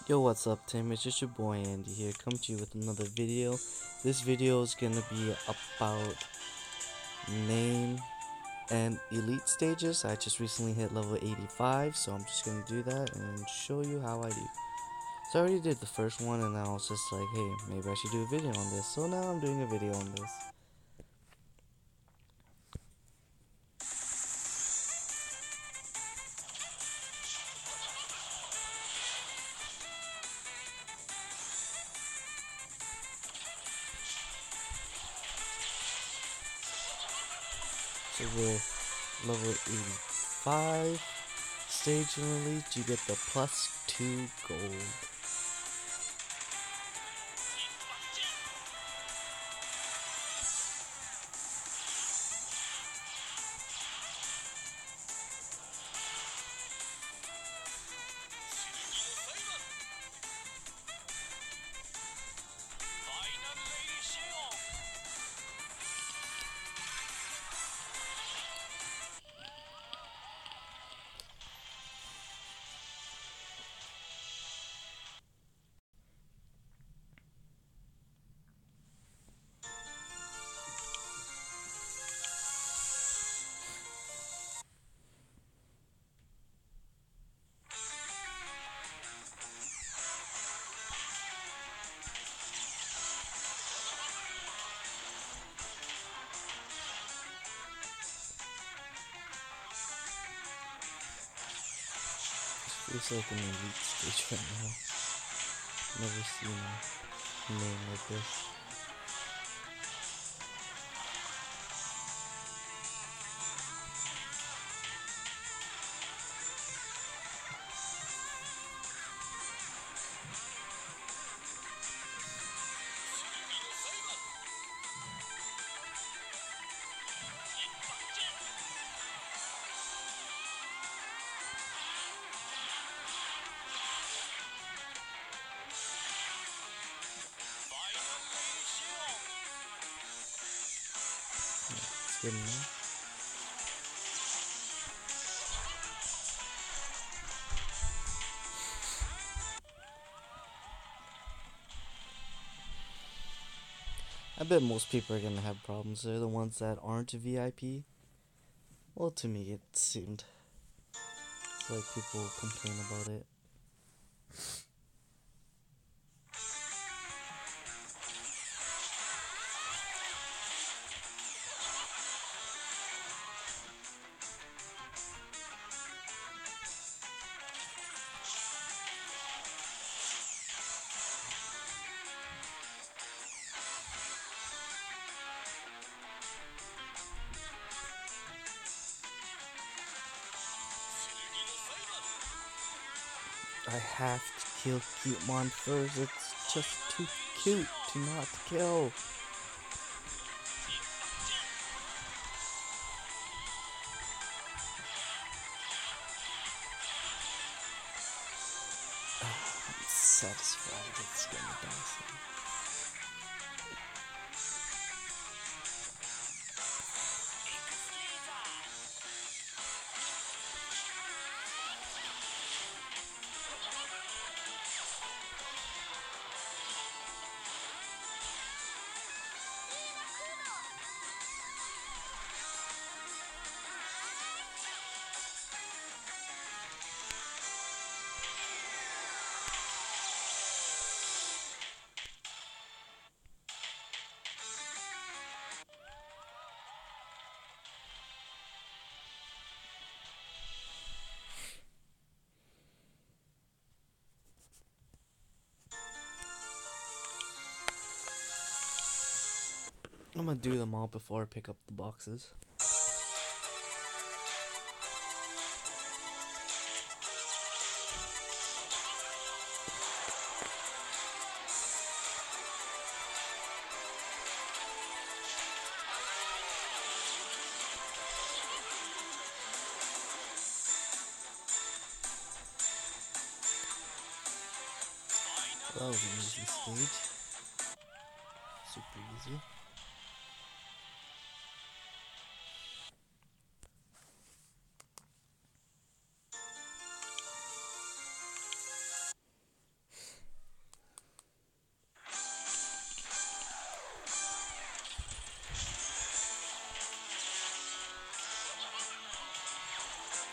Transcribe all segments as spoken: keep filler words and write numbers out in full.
Yo, what's up, Tim? It's just your boy Andy here, come to you with another video. This video is gonna be about main and elite stages. I just recently hit level eighty-five, so I'm just gonna do that and show you how I do. So I already did the first one, and I was just like, hey, maybe I should do a video on this. So now I'm doing a video on this. So with level eighty-five stage in elite, you get the plus two gold. Feels like an elite stage right now. Never seen a name like this. It's good enough. I bet most people are gonna have problems. They're the ones that aren't V I P. Well, to me, it seemed. It's like people complain about it. I have to kill Cutemon first. It's just too cute to not kill. I'm satisfied it's gonna die soon. I'm gonna do them all before I pick up the boxes. That was an easy stage. Super easy.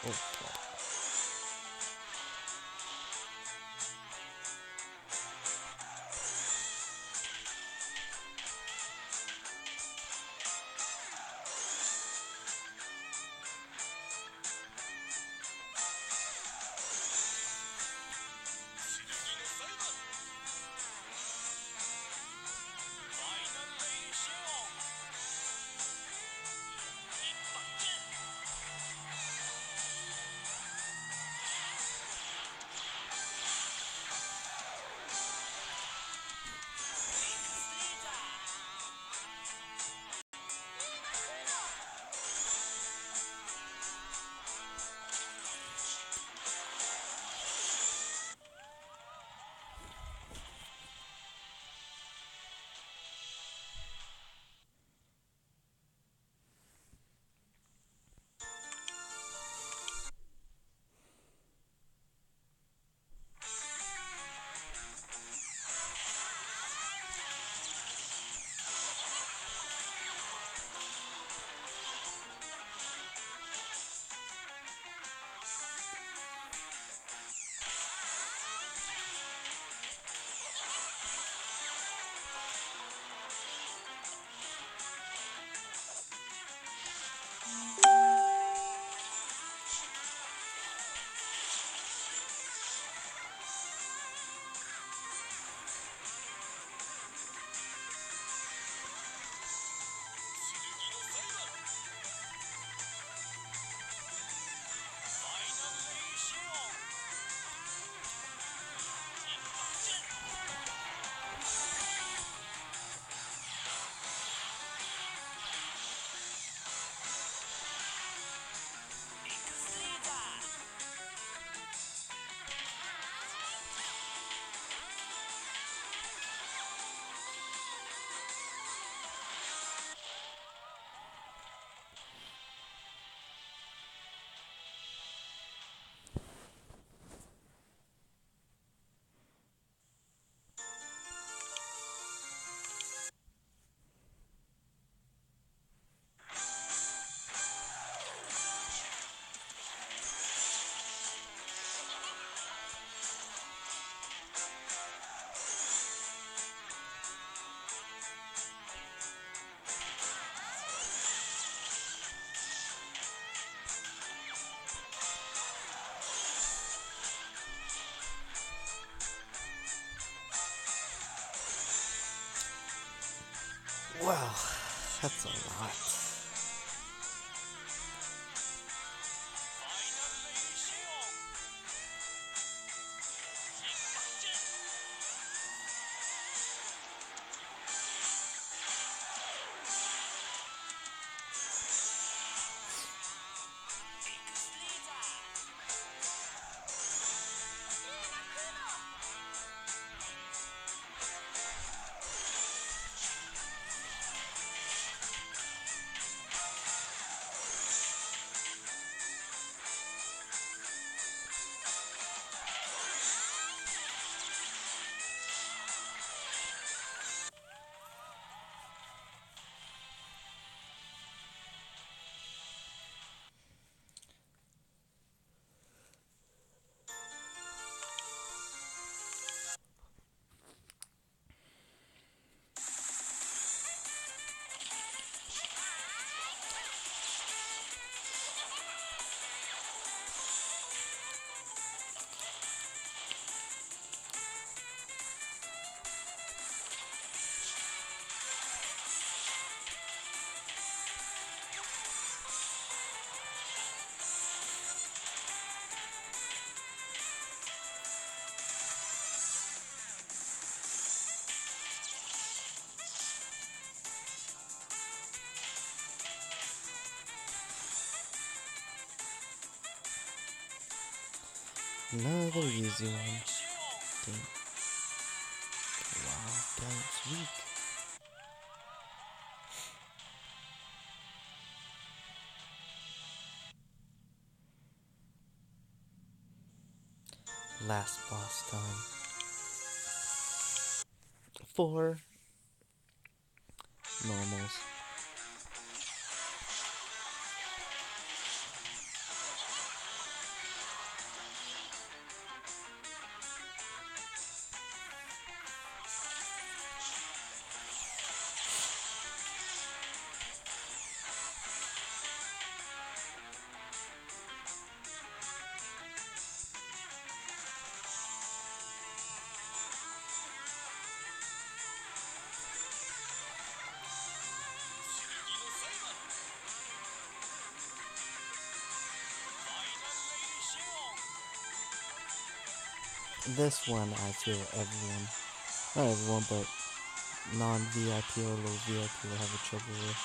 Oh, fuck. Wow, that's a lot. Another easy one. Dang. Wow, that's weak. Last boss time. Four normals. This one I feel everyone, not everyone, but non-V I P or low V I P will have a trouble with.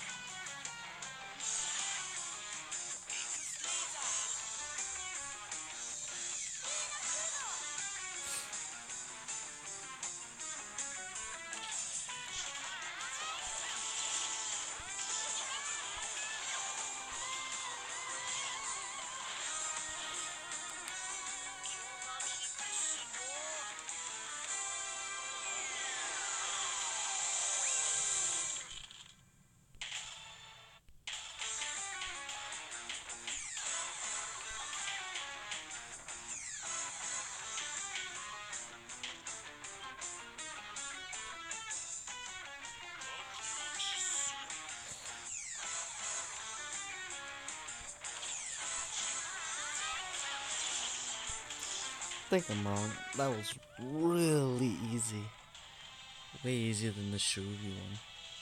I think I'm wrong. That was really easy. Way easier than the Shugi one.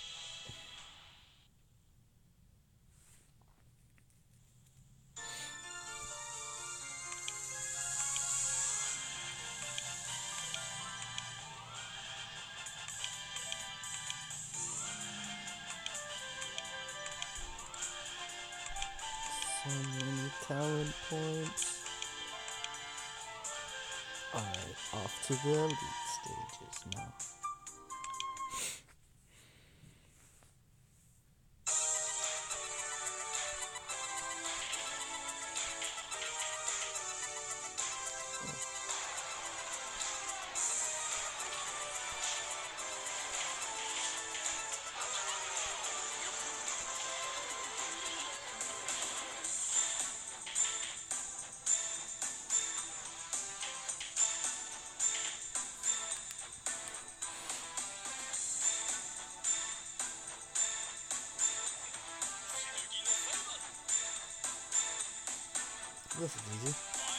So many talent points. Alright, off to the elite stages now. This is easy.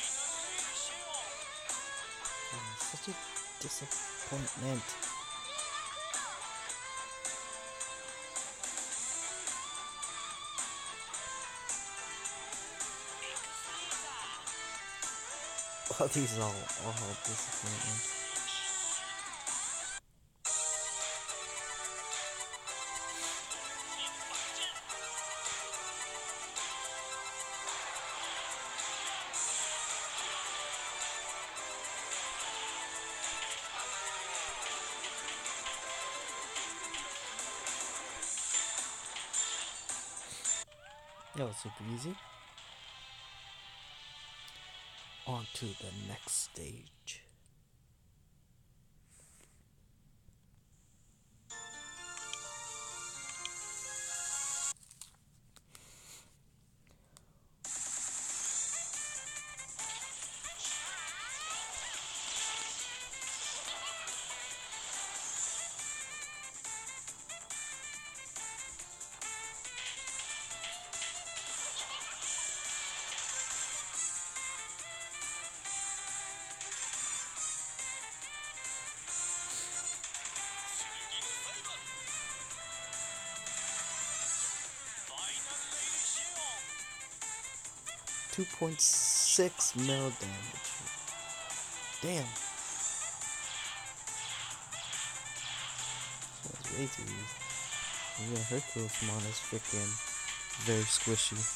Oh, such a disappointment. Oh, these are all, all disappointments. That was super easy. On to the next stage. two point six mil damage. Damn. That was way too easy. Yeah, Herculesmon is freaking very squishy.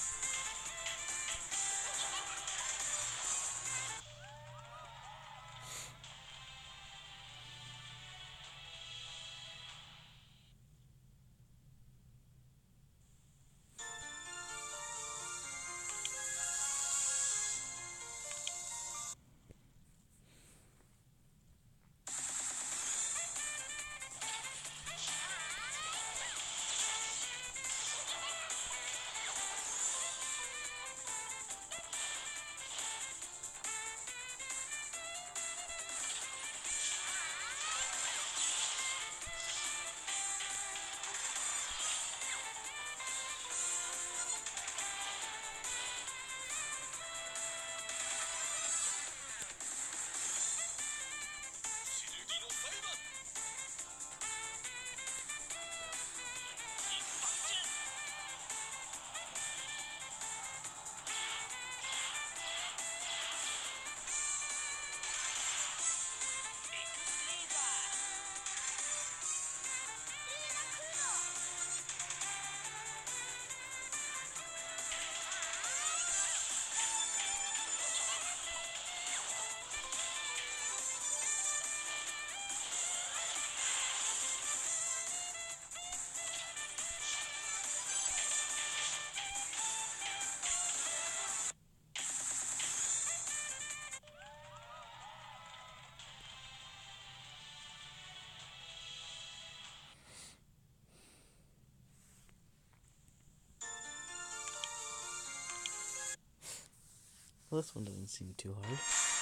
Well, this one doesn't seem too hard.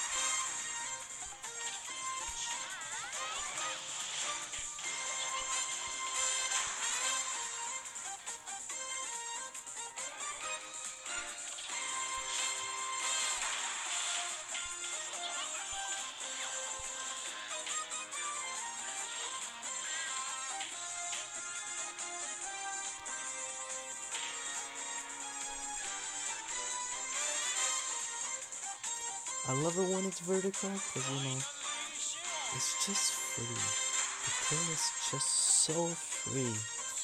I love it when it's vertical, because, you know, it's just free. The kill is just so free.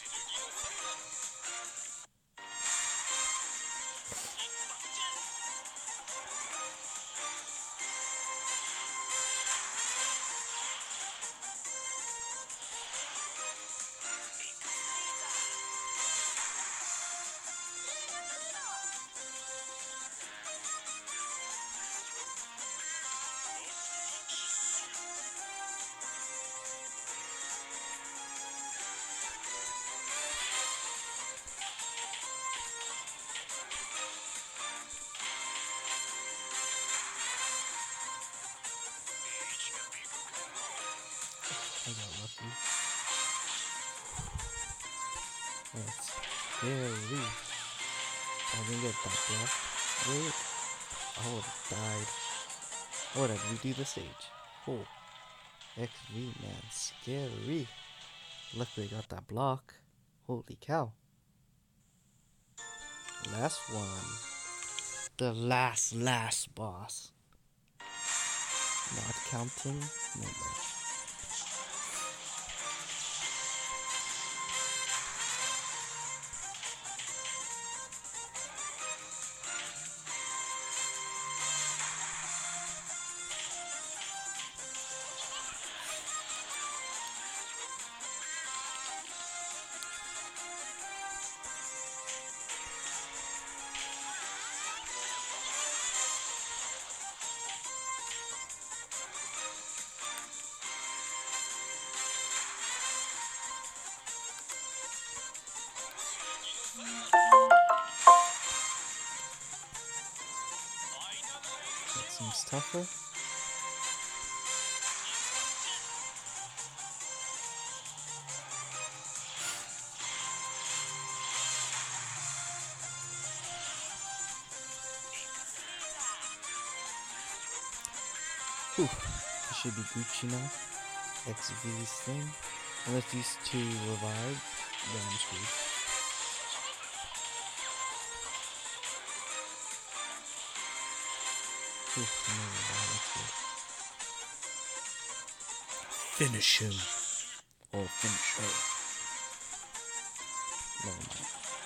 I got lucky. That's scary. I didn't get that block. Wait. I would have died. I would have redo the stage. Oh. X V, man. Scary. Luckily I got that block. Holy cow. Last one. The last, last boss. Not counting. No more. That seems tougher. Whew. I should be Gucci now. X V's thing. Unless these two revive, then I'm screwed. Whew, no revive, that's good. Finish him. Or finish her. Never mind.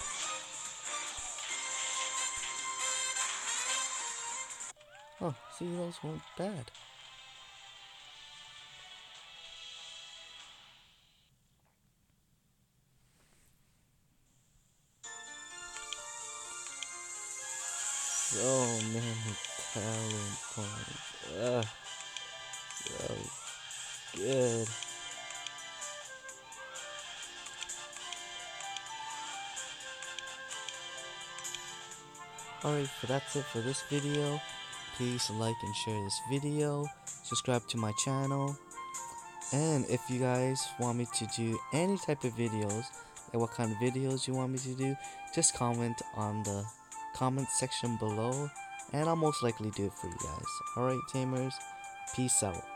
Oh, see, those weren't bad. So many talent points. Ugh. So good. Alright, so that's it for this video. Please like and share this video. Subscribe to my channel. And if you guys want me to do any type of videos, like what kind of videos you want me to do, just comment on the comment section below, and I'll most likely do it for you guys. Alright, tamers, peace out.